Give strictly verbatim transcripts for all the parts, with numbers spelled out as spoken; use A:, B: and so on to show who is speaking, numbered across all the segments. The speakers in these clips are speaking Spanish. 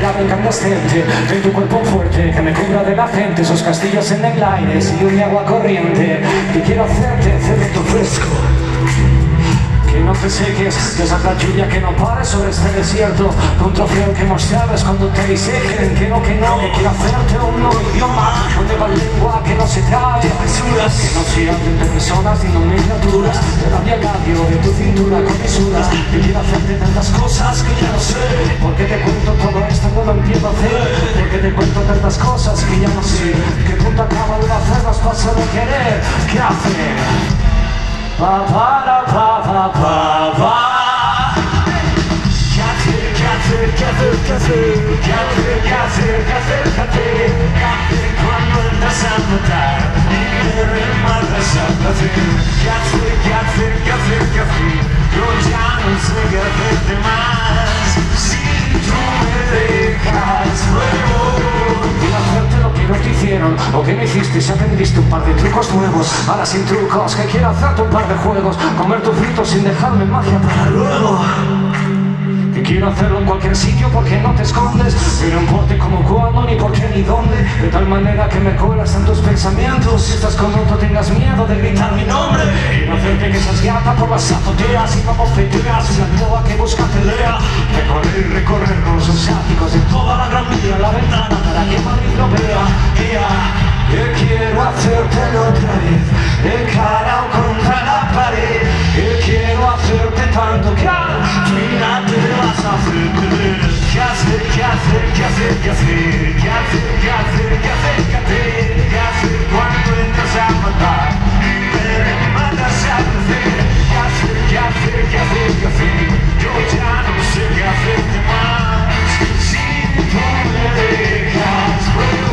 A: lado incandescente de tu cuerpo fuerte que me cubra de la gente, esos castillos en el aire y un agua corriente. Que quiero hacerte cemento fresco, que no te seques de esa lluvia que no pare sobre este desierto, un trofeo que mostrabas cuando te disejen. Que no, que no, que quiero hacerte un nuevo idioma donde va lengua que no se trae fisuras, que no se hablen de personas sino miniaturas, de radio al radio, de tu cintura con fisuras. Que quiero hacerte tantas cosas que ya no sé, porque te cuento todo esto no lo entiendo hacer, porque te cuento tantas cosas que ya no sé, que punto acaba de hacernos paso de querer. ¿Qué hacer? Pa, pa, pa, pa, pa, pa. ¿Qué hacer, qué hacer, qué hacer, qué hacer? ¿Qué hacer, qué hacer, qué hacer, qué hacer? ¿Qué hacer cuando entras a matar y me rematas a placer? ¿Qué hacer, qué hacer, qué hacer, qué hacer? Yo ya no sé qué hacerte más si tú me dejas luego. Quiero hacerte lo que no te hicieron, o que me hiciste si aprendiste un par de trucos nuevos. Ahora sin trucos, que quiero hacerte un par de juegos, comer tu frito sin dejarme magia para luego. Que quiero hacerlo en cualquier sitio porque no te escondes, y no importe cómo, cuándo, ni por qué, ni dónde, de tal manera que me cuelas en tus pensamientos. Si estás con otro tengas miedo de gritar mi nombre. Quiero hacerte que seas gata por las azoteas y como feteas, una loba que busca pelea. Recorrer, recorrer con los áticos de toda la gran vía, la ventana para que Madrid lo vea. Que quiero hacértelo otra vez, de cara o contra la pared. Que quiero hacerte tanto que al final te vas a hacer perder. ¿Qué hacer, qué hacer, qué hacer, qué hacer? ¿Qué hacer, qué hacer, qué hacer, qué hacer? ¿Qué hacer cuando entras a matar y me matas a placer? ¿Qué hacer, qué hacer, qué hacer, qué hacer? Yo ya no sé qué hacerte más si tú me dejas luego.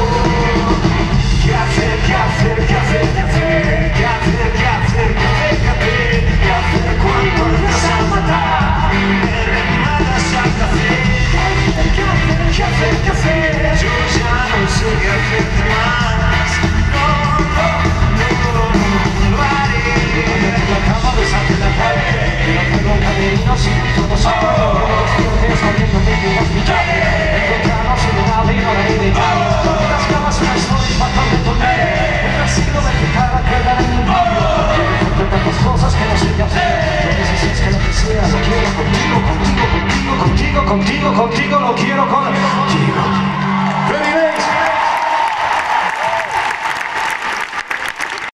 A: ¿Qué hacer, qué hacer, qué hacer, qué hacer? ¿Qué hacer, qué hacer, qué hacer, qué hacer? ¿Qué hacer cuando entras a matar y me matas a placer? ¿Qué hacer, qué hacer, qué hacer? Yo ya no sé qué hacerte más. No, no, no, no lo haré. Déjame en la cama, besarte en la calle, quiero hacerlo en camino sin todos sabores. Quiero que sabiéndome que vas a pillar, encontrarnos en una vida de detalle. Las camas me estoy bastante por mí, un siglo de picada que dar en un vídeo. Quiero hacerte tantas cosas que no sé qué hacer. Yo no sé si es que lo que sea lo quiero contigo, contigo, contigo, contigo, contigo, contigo, lo quiero contigo.